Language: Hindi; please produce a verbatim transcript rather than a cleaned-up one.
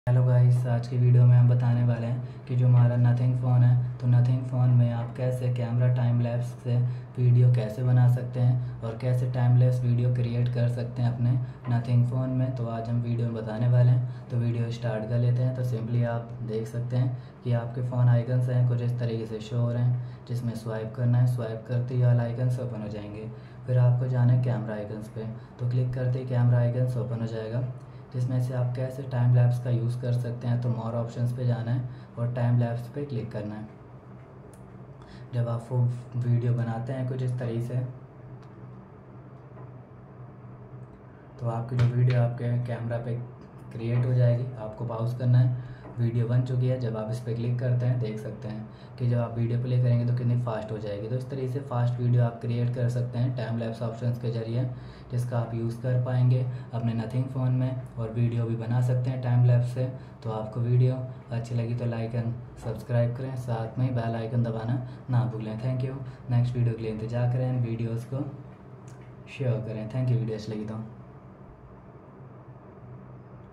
हेलो गाइस, आज की वीडियो में हम बताने वाले हैं कि जो हमारा नथिंग फ़ोन है, तो नथिंग फ़ोन में आप कैसे कैमरा टाइम लैप्स से वीडियो कैसे बना सकते हैं और कैसे टाइम लैप्स वीडियो क्रिएट कर सकते हैं अपने नथिंग फ़ोन में। तो आज हम वीडियो में बताने वाले हैं, तो वीडियो स्टार्ट कर लेते हैं। तो सिंपली आप देख सकते हैं कि आपके फ़ोन आइकन्स हैं कुछ इस तरीके से शो हो रहे हैं, जिसमें स्वाइप करना है। स्वाइप करते ही ऑल आइकन्स ओपन हो जाएंगे। फिर आपको जाना है कैमरा आइकन्स पे, तो क्लिक करते ही कैमरा आइकन्स ओपन हो जाएगा, जिसमें से आप कैसे टाइम लैप्स का यूज़ कर सकते हैं। तो मोर ऑप्शंस पे जाना है और टाइम लैप्स पे क्लिक करना है। जब आप वो वीडियो बनाते हैं कुछ इस तरीके से, तो आपकी जो वीडियो आपके कैमरा पे क्रिएट हो जाएगी। आपको पॉज करना है, वीडियो बन चुकी है। जब आप इस पर क्लिक करते हैं देख सकते हैं कि जब आप वीडियो प्ले करेंगे तो कितनी फास्ट हो जाएगी। तो इस तरीके से फास्ट वीडियो आप क्रिएट कर सकते हैं टाइम लैप्स ऑप्शंस के जरिए, जिसका आप यूज़ कर पाएंगे अपने नथिंग फ़ोन में, और वीडियो भी बना सकते हैं टाइम लैप्स से। तो आपको वीडियो अच्छी लगी तो लाइक एंड सब्सक्राइब करें, साथ में बेल आइकन दबाना ना भूलें। Thank you. नेक्स्ट वीडियो के लिए इंतजार करें, वीडियोज़ को शेयर करें। Thank you. वीडियो अच्छी लगी तो